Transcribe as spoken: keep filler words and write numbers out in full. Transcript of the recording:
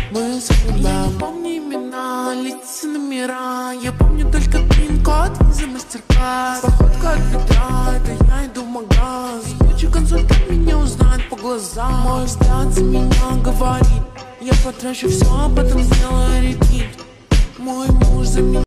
Мы с Я не помню имена, лица, номера. Я помню только пин-код и за мастер-класс. Походка от бедра, это я иду в магаз. Куча консультант меня узнает по глазам. Мой взгляд за меня говорит: я потрачу все, а потом сделаю репит. Мой муж за меня